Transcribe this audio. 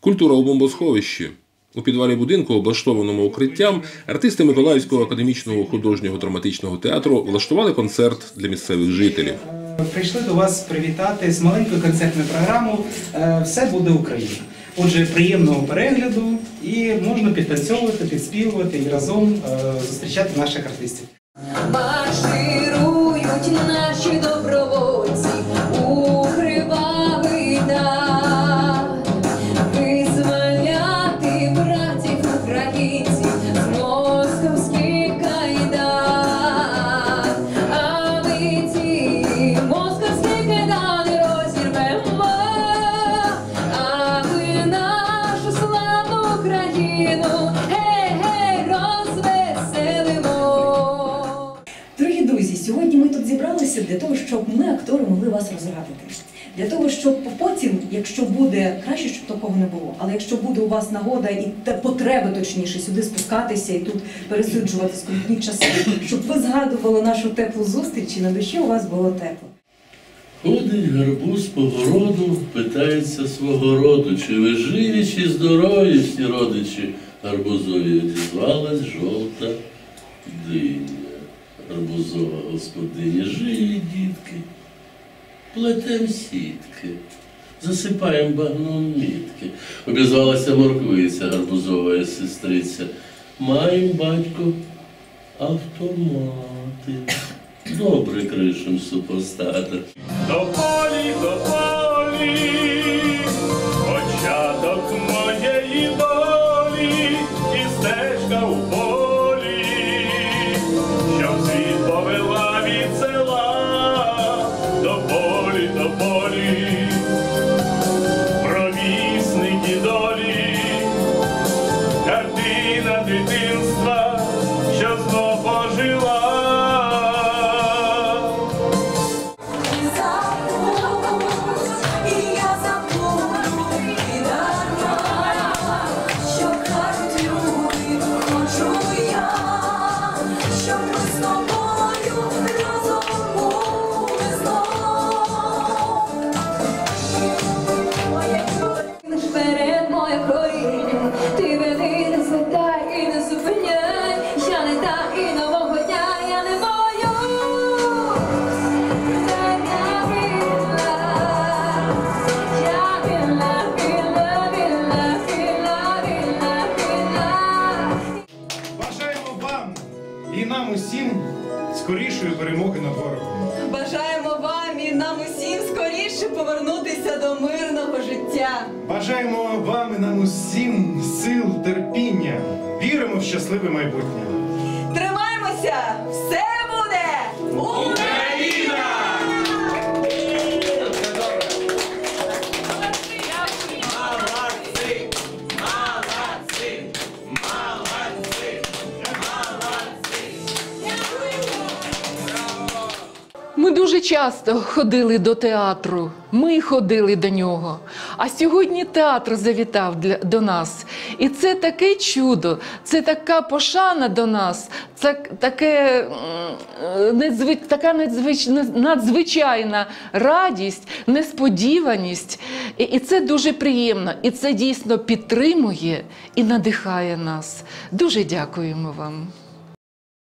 Культура у бомбосховищі. У підвалі будинку, облаштованому укриттям, артисти Миколаївського академічного художнього драматичного театру влаштували концерт для місцевих жителів. Прийшли до вас привітати з маленькою концертною програмою «Все буде Україна». Отже, приємного перегляду і можна підтанцьовувати, підспівувати і разом зустрічати наших артистів. Марширують наші добровольці у кривавий дар, визволяти братів українців з московських кайдан. А ми ці московські кайдани розірвемо, а ми нашу славну Україну розвеселимо. Дорогі друзі, сьогодні ми тут зібралися для того, щоб ми, актори, могли вас розрадити. Для того, щоб потім, якщо буде, краще, щоб такого не було, але якщо буде у вас нагода і потреба, точніше, сюди спускатися і тут пересиджувати скрутні часи, щоб ви згадували нашу теплу зустріч і на душі у вас було тепло. Ходить гарбуз по городу, питається свого роду, чи ви живі, чи здорові всі родичі гарбузові. Одізвалась жовта диня. Гарбузова господиня: живі, дітки, плетем сітки, засипаєм багном мітки. Обізвалася морквиця, гарбузова сестриця: маєм, батько, автомати, добре кришем супостата. До полі, початок моєї долі, і стежка у полі, що в світ повела від села. До полі, провісники долі, картина дитинства, що знов пожила. Вперед, моя коріння, ти веди, не звертай і не зупиняй. Я не та і нового дня я не бою. Бажаємо вам і нам усім скорішої перемоги над ворогом. Бажаємо вам і нам усім скоріше повернутися до мирного життя. Бажаємо вам і нам усім сил, терпіння. Віримо в щасливе майбутнє. Тримаймося! Все буде Україна! Ми дуже часто ходили до театру, ми ходили до нього, а сьогодні театр завітав до нас. І це таке чудо, це така пошана до нас, це така надзвичайна радість, несподіваність. І це дуже приємно, і це дійсно підтримує і надихає нас. Дуже дякуємо вам.